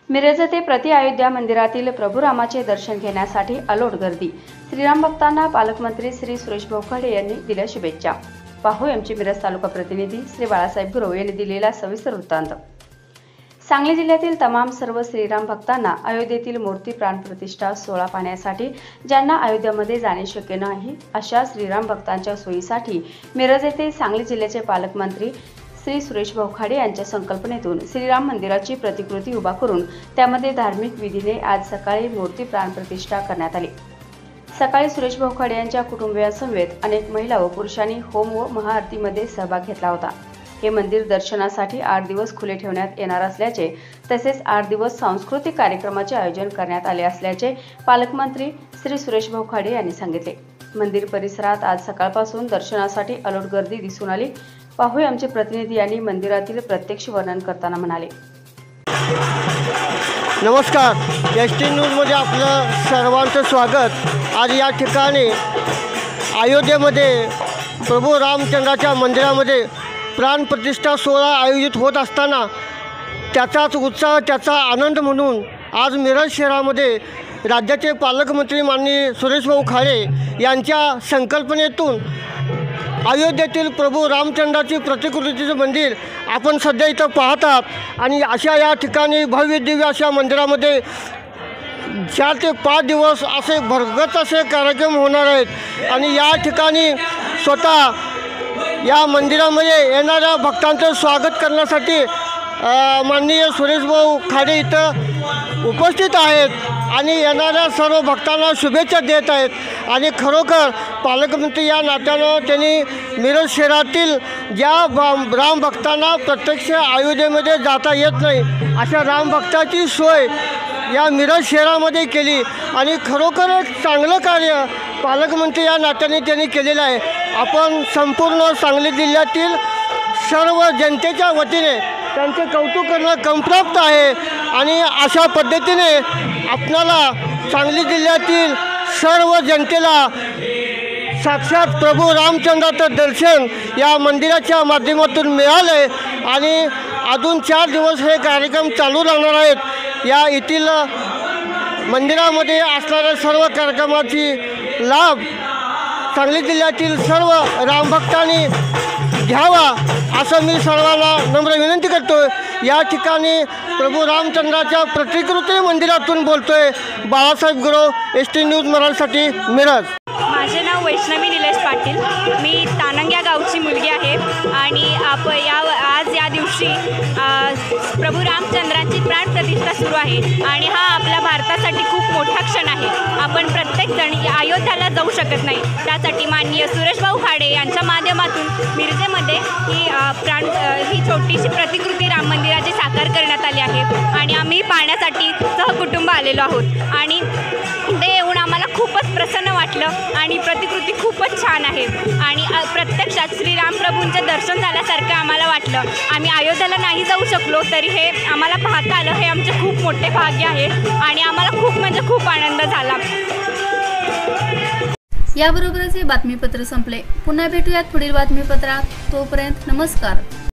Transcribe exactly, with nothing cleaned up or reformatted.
मिरज ते प्रति अयोध्या मंदिरातील प्रभू रामाचे दर्शन घेण्यासाठी अलोट गर्दी। श्रीराम भक्तांना पालकमंत्री श्री सुरेश भाऊ खाडे यांनी दिल्या शुभेच्छा। पाहू आमचे मिरज तालुका प्रतिनिधी श्री बाळासाहेब गुरव यांनी दिलेला सविस्तर वृत्तांत। सांगली जिल्ह्यातील तमाम सर्व श्रीराम भक्तांना अयोध्येतील मूर्ती प्राण प्रतिष्ठा सोहळा पाहण्यासाठी ज्यांना अयोध्यामध्ये जाणे शक्य नाही अशा श्रीराम भक्तांच्या सोयीसाठी मिरज येथे सांगली जिल्ह्याचे पालकमंत्री श्री सुरेश भाऊ खाडे यांच्या संकल्पनेतून श्रीराम मंदिराची प्रतिकृती उभा करून त्यामध्ये धार्मिक विधीने आज सकाळी मूर्ती प्राण प्रतिष्ठा करण्यात आली। सकाळी सुरेश भाऊ खाडे यांच्या कुटुंबियांसमवेत अनेक महिला व पुरुषांनी होम व महाआरतीमध्ये सहभाग घेतला होता। हे मंदिर दर्शनासाठी आठ दिवस खुले ठेवण्यात येणार असल्याचे तसेच आठ दिवस सांस्कृतिक कार्यक्रमाचे आयोजन करण्यात आले असल्याचे पालकमंत्री श्री सुरेश भाऊ खाडे यांनी सांगितले। मंदिर परिसरात आज सकाळपासून दर्शनासाठी अलोट गर्दी दिसून आली। पाहूया आमचे प्रतिनिधी यांनी मंदिरातील प्रत्यक्ष वर्णन करताना म्हणाले। नमस्कार, एस टी न्यूजमध्ये आपलं सर्वांचं स्वागत। आज या ठिकाणी अयोध्येमध्ये प्रभू रामचंद्राच्या मंदिरामध्ये प्राण प्रतिष्ठा सोहळा आयोजित होत असताना त्याचाच उत्साह त्याचा आनंद म्हणून आज मिरज शहरामध्ये राज्याचे पालकमंत्री माननीय सुरेश भाऊ खाडे यांच्या संकल्पनेतून अयोध्येतील प्रभू रामचंद्राची प्रतिकृतीचं मंदिर आपण सध्या इथं पाहतात आणि अशा या ठिकाणी भव्य दिव्य अशा मंदिरामध्ये चार ते पाच दिवस असे भरगत असे कार्यक्रम होणार आहेत आणि या ठिकाणी स्वतः या मंदिरामध्ये येणाऱ्या भक्तांचं स्वागत करण्यासाठी माननीय सुरेश भाऊ खाडे इथं उपस्थित आहेत आणि येणाऱ्या सर्व भक्तांना शुभेच्छा देत आहेत। आणि खरोखर पालकमंत्री या नात्यानं त्यांनी मिरज शहरातील ज्या राम भक्तांना प्रत्यक्ष अयोध्येमध्ये जाता येत नाही अशा राम भक्ताची सोय या मिरज शहरामध्ये केली आणि खरोखरच चांगलं कार्य पालकमंत्री या नात्याने त्यांनी केलेलं आहे। आपण संपूर्ण सांगली जिल्ह्यातील सर्व जनतेच्या वतीने त्यांचे कौतुक करणं क्रमप्राप्त आहे आणि अशा पद्धतीने आपणाला सांगली जिल्ह्यातील सर्व जनतेला साक्षात प्रभू रामचंद्राचं दर्शन या मंदिराच्या माध्यमातून मिळाले आणि अजून चार दिवस हे कार्यक्रम चालू राहणार आहेत। या येथील मंदिरामध्ये असणाऱ्या सर्व कार्यक्रमाची लाभ सांगली जिल्ह्यातील सर्व रामभक्तांनी घ्यावा असं मी सर्वांना नम्र विनंती करतो। या ठिकाणी प्रभू रामचंद्राच्या प्रतिकृती मंदिरातून बोलतोय Balasaheb Gurav, S T news मराठीसाठी मिरज। माझे नाव वैष्णवी निलेश पाटील, मी तानंग या गावची मुलगी आहे आणि आप या आज या दिवशी प्रभू रामचंद्राची प्राण प्रतिष्ठा सुरू आहे आणि हा आपल्या भारतासाठी खूप मोठा क्षण आहे। आपण प्रत्येकजण अयोध्याला जाऊ शकत नाही, त्यासाठी माननीय सुरेश भाऊ खाडे यांच्या माध्यमातून मिरजेमध्ये ही प्राण ही छोटीशी प्रतिकृती राम मंदिराची साकार करण्यात आली आहे आणि आम्ही पाहण्यासाठी सहकुटुंब आलेलो आहोत आणि ते येऊन आम्हाला खूपच प्रसन्न वाटलं आणि प्रतिकृती खूपच छान आहे आणि प्रत्यक्षात श्रीराम प्रभूंचं दर्शन झाल्यासारखं आम्हाला वाटलं। आम्ही अयोध्येला नाही जाऊ शकलो तरी हे आम्हाला पाहता आलं, हे आमचे खूप मोठे भाग्य आहे आणि आम्हाला खूप म्हणजे खूप आनंद झाला। याबरोबरच हे बातमीपत्र संपले। पुन्हा भेटूयात पुढील बातमीपत्रात, तोपर्यंत नमस्कार।